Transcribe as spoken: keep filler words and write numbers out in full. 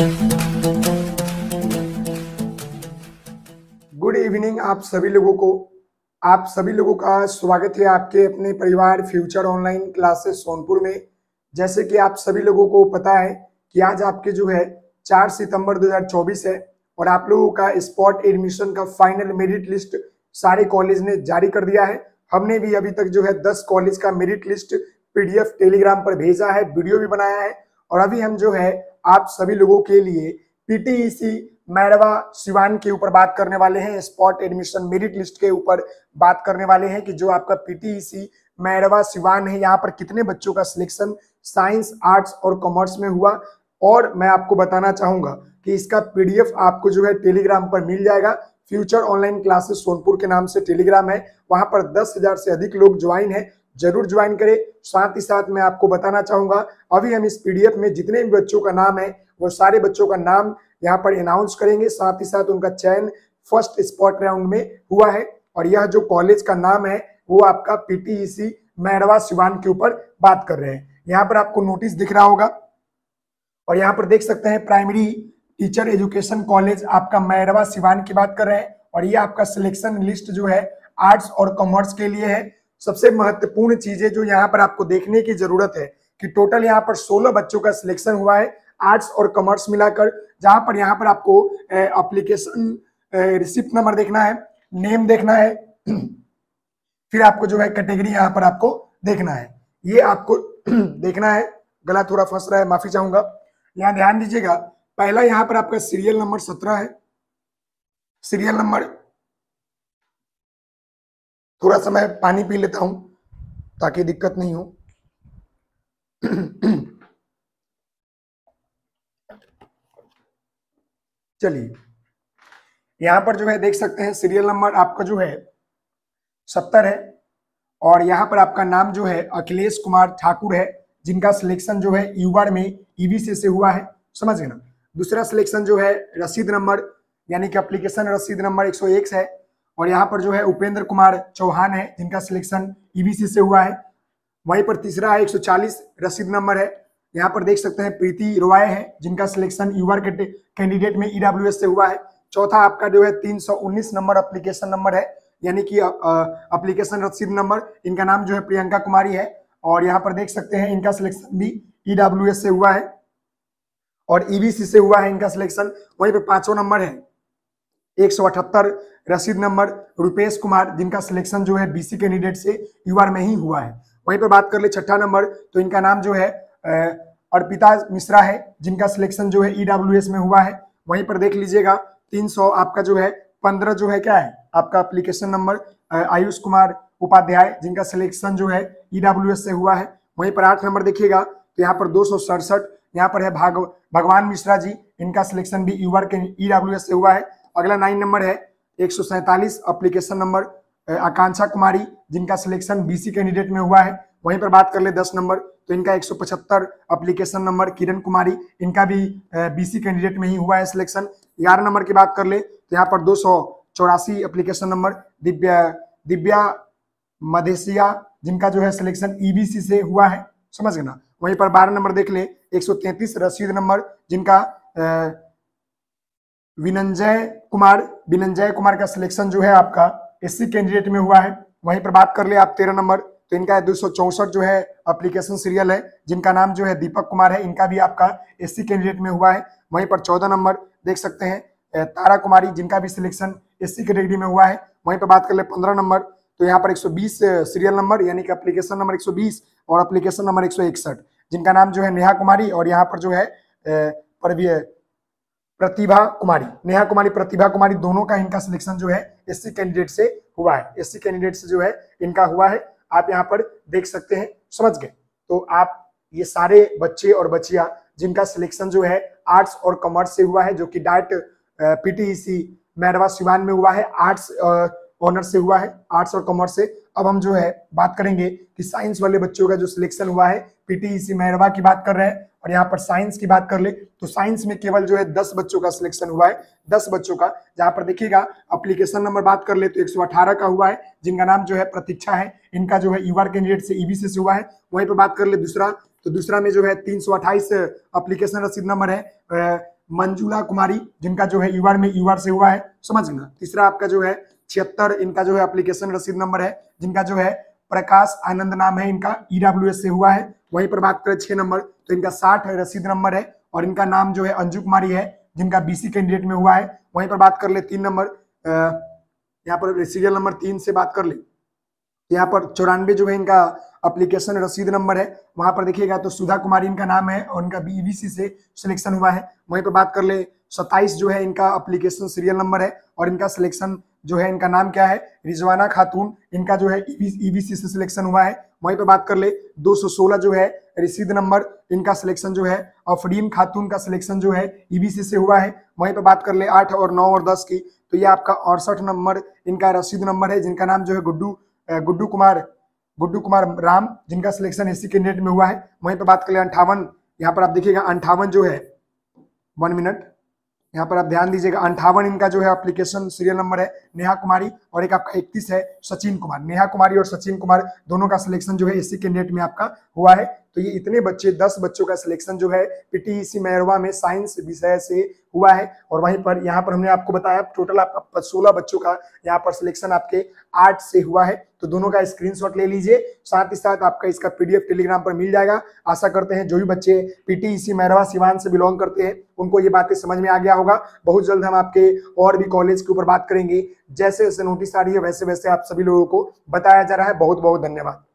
Good evening आप सभी लोगों को। आप सभी लोगों का स्वागत है आपके अपने परिवार फ्यूचर ऑनलाइन क्लासेस सोनपुर में। जैसे कि आप सभी लोगों को पता है कि आज आपके जो है चार सितंबर दो हज़ार चौबीस है और आप लोगों का स्पॉट एडमिशन का फाइनल मेरिट लिस्ट सारे कॉलेज ने जारी कर दिया है। हमने भी अभी तक जो है दस कॉलेज का मेरिट लिस्ट पीडीएफ टेलीग्राम पर भेजा है, वीडियो भी बनाया है और अभी हम जो है आप सभी लोगों के लिए पीटीईसी मैरवा सिवान के ऊपर बात करने वाले हैं। स्पॉट एडमिशन मेरिट लिस्ट के ऊपर बात करने वाले हैं कि जो आपका पीटीईसी मैरवा सिवान है, यहाँ पर कितने बच्चों का सिलेक्शन साइंस, आर्ट्स और कॉमर्स में हुआ। और मैं आपको बताना चाहूंगा कि इसका पीडीएफ आपको जो है टेलीग्राम पर मिल जाएगा। फ्यूचर ऑनलाइन क्लासेस सोनपुर के नाम से टेलीग्राम है, वहां पर दस हजार से अधिक लोग ज्वाइन है, जरूर ज्वाइन करें। साथ ही साथ मैं आपको बताना चाहूंगा अभी हम इस पीडीएफ में जितने भी बच्चों का नाम है वो सारे बच्चों का नाम यहाँ पर अनाउंस करेंगे। साथ ही साथ उनका चयन फर्स्ट स्पॉट राउंड में हुआ है और यह जो कॉलेज का नाम है वो आपका पीटीईसी मैरवा सिवान के ऊपर बात कर रहे हैं। यहाँ पर आपको नोटिस दिख रहा होगा और यहाँ पर देख सकते हैं प्राइमरी टीचर एजुकेशन कॉलेज आपका मैरवा सिवान की बात कर रहे हैं और ये आपका सिलेक्शन लिस्ट जो है आर्ट्स और कॉमर्स के लिए है। सबसे महत्वपूर्ण चीजें जो यहाँ पर आपको देखने की जरूरत है कि टोटल यहाँ पर सोलह बच्चों का सिलेक्शन हुआ है आर्ट्स और कॉमर्स मिलाकर, जहां पर यहाँ पर आपको एप्लीकेशन रिसिप्ट नंबर देखना है, नेम देखना है, फिर आपको जो है कैटेगरी यहाँ पर आपको देखना है, ये आपको देखना है। गला थोड़ा फंस रहा है, माफी चाहूंगा। यहाँ ध्यान दीजिएगा, पहला यहाँ पर आपका सीरियल नंबर सत्रह है। सीरियल नंबर, थोड़ा सा मैं पानी पी लेता हूं ताकि दिक्कत नहीं हो। चलिए, यहां पर जो है देख सकते हैं सीरियल नंबर आपका जो है सत्तर है और यहां पर आपका नाम जो है अखिलेश कुमार ठाकुर है, जिनका सिलेक्शन जो है यूआर में ईवीसी से हुआ है, समझ गए ना। दूसरा सिलेक्शन जो है रसीद नंबर यानी कि एप्लीकेशन रसीद नंबर एक सौ एक है और यहाँ पर जो है उपेंद्र कुमार चौहान है, जिनका सिलेक्शन ईवीसी से हुआ है। वहीं पर तीसरा है एक सौ चालीस रसीद नंबर है, यहाँ पर देख सकते हैं प्रीति रॉय है, जिनका सिलेक्शन यूआर के कैंडिडेट में ईडब्ल्यूएस से हुआ है। चौथा आपका जो है तीन सौ उन्नीस नंबर एप्लीकेशन नंबर है यानी कि एप्लीकेशन रसीद नंबर, इनका नाम जो है प्रियंका कुमारी है और यहाँ पर देख सकते हैं इनका सिलेक्शन भी ईडब्ल्यूएस से हुआ है और ईवीसी से हुआ है इनका सिलेक्शन। वहीं पर पांचवा नंबर है एक सौ अठहत्तर रसीद नंबर रुपेश कुमार, जिनका सिलेक्शन जो है बीसी कैंडिडेट से यूआर में ही हुआ है। वहीं पर बात कर ले छठा नंबर, तो इनका नाम जो है अर्पिता मिश्रा है, जिनका सिलेक्शन जो है ईडब्ल्यूएस में हुआ है। वहीं पर देख लीजिएगा तीन सौ आपका जो है पंद्रह जो है क्या है आपका एप्लीकेशन नंबर आयुष कुमार उपाध्याय, जिनका सिलेक्शन जो है ईडब्ल्यूएस से हुआ है। वहीं पर आठ नंबर देखिएगा तो यहाँ पर दो सौ सड़सठ यहाँ पर है भाग भगवान मिश्रा जी, इनका सिलेक्शन भी यूआर के ईडब्ल्यूएस से हुआ है। अगला नाइन नंबर है एक सौ सैंतालीस एप्लीकेशन नंबर आकांक्षा कुमारी, जिनका सिलेक्शन बीसी कैंडिडेट में हुआ है। वहीं पर बात कर ले दस नंबर, तो इनका एक सौ पचहत्तर एप्लीकेशन नंबर किरण कुमारी, इनका भी बीसी कैंडिडेट में ही हुआ है सिलेक्शन। ग्यारह नंबर की बात कर ले तो यहाँ पर दो सौ चौरासी एप्लीकेशन नंबर दिव्या दिव्या मधेसिया, जिनका जो है सिलेक्शन ईबीसी से हुआ है, समझ गए ना। वहीं पर बारह नंबर देख ले एक सौ तैंतीस रसीद नंबर, जिनका विनंजय कुमार विनंजय कुमार का सिलेक्शन जो है आपका एससी कैंडिडेट में हुआ है। वहीं पर बात कर ले आप तेरह नंबर, तो इनका दो सौ चौसठ जो है एप्लीकेशन सीरियल है, जिनका नाम जो है दीपक कुमार है, इनका भी आपका एससी कैंडिडेट में हुआ है। वहीं पर चौदह नंबर देख सकते हैं तारा कुमारी, जिनका भी सिलेक्शन एससी कैटेगरी में हुआ है। वहीं पर बात कर ले पंद्रह नंबर, तो यहाँ पर एक सौ बीस सीरियल नंबर यानी कि एप्लीकेशन नंबर एक सौ बीस और एप्लीकेशन नंबर एक सौ इकसठ, जिनका नाम जो है नेहा कुमारी और यहाँ पर जो है प्रतिभा कुमारी, नेहा कुमारी प्रतिभा कुमारी, दोनों का इनका सिलेक्शन जो है एससी कैंडिडेट से हुआ है। एससी कैंडिडेट से जो है इनका हुआ है, आप यहाँ पर देख सकते हैं, समझ गए। तो आप ये सारे बच्चे और बच्चियां जिनका सिलेक्शन जो है आर्ट्स और कॉमर्स से हुआ है, जो कि डायरेक्ट पीटीईसी मैरवा सिवान में हुआ है, आर्ट्स ऑनर से हुआ है, आर्ट्स और कॉमर्स से। अब हम जो है बात करेंगे कि साइंस वाले बच्चों का जो सिलेक्शन हुआ है, पीटीईसी मैरवा की बात कर रहे हैं और यहाँ पर साइंस की बात कर ले तो साइंस में केवल जो है दस बच्चों का सिलेक्शन हुआ है, दस बच्चों का। जहां पर देखिएगा एप्लीकेशन नंबर बात कर ले तो एक सौ अठारह का हुआ है, जिनका नाम जो है प्रतीक्षा है, इनका जो है यूआर कैंडिडेट से ईबीसी से हुआ है। वहीं पर बात कर ले दूसरा, तो दूसरा में जो है तीन सौ अट्ठाईस एप्लीकेशन रसीद नंबर है मंजुला कुमारी, जिनका जो है यूआर में यूआर से हुआ है, समझना। तीसरा आपका जो है छिहत्तर, इनका जो है एप्लीकेशन रसीद नंबर है, जिनका जो है प्रकाश आनंद नाम है, इनका ईडब्ल्यूएस से हुआ है। वहीं पर बात करें छह नंबर, तो इनका साठ रसीद नंबर है और इनका नाम जो है अंजू कुमारी है, जिनका बीसी कैंडिडेट में हुआ है। वहीं पर बात कर ले तीन नंबर, यहाँ पर सीरियल नंबर तीन से बात कर ले, यहाँ पर चौरानवे जो है इनका एप्लीकेशन रसीद नंबर है। वहां पर देखिएगा तो सुधा कुमारी इनका नाम है और इनका बीवीसी से सिलेक्शन हुआ है। वहीं पर बात कर ले सत्ताईस जो है इनका एप्लीकेशन सीरियल नंबर है और इनका सिलेक्शन जो है, इनका नाम क्या है, रिजवाना खातून, इनका जो है ईबीसी से सिलेक्शन हुआ है। वहीं पर बात कर ले दो सौ सोलह जो है रसीद नंबर, इनका सिलेक्शन जो है अफरीन खातून का सिलेक्शन जो है ईबीसी से हुआ है। वहीं पर बात कर ले आठ और नौ और दस की, तो ये आपका अड़सठ नंबर इनका रसीद नंबर है, जिनका नाम जो है गुड्डू गुड्डू कुमार गुड्डू कुमार राम, जिनका सिलेक्शन एससी कैंडिडेट में हुआ है। वहीं पर बात कर ले अंठावन, यहाँ पर आप देखिएगा अंठावन जो है, वन मिनट यहाँ पर आप ध्यान दीजिएगा, अंठावन इनका जो है एप्लीकेशन सीरियल नंबर है नेहा कुमारी, और एक आपका इकतीस है सचिन कुमार। नेहा कुमारी और सचिन कुमार दोनों का सिलेक्शन जो है एससी कैंडिडेट में आपका हुआ है। तो ये इतने बच्चे, दस बच्चों का सिलेक्शन जो है पीटीईसी मैरवा में साइंस विषय से हुआ है। और वहीं पर यहाँ पर हमने आपको बताया टोटल आपका सोलह बच्चों का यहाँ पर सिलेक्शन आपके आठ से हुआ है। तो दोनों का स्क्रीनशॉट ले लीजिए, साथ ही साथ आपका इसका पीडीएफ टेलीग्राम पर मिल जाएगा। आशा करते हैं जो भी बच्चे पीटीईसी मैरवा सिवान से बिलोंग करते हैं उनको ये बातें समझ में आ गया होगा। बहुत जल्द हम आपके और भी कॉलेज के ऊपर बात करेंगे, जैसे जैसे नोटिस आ रही है वैसे वैसे आप सभी लोगों को बताया जा रहा है। बहुत बहुत धन्यवाद।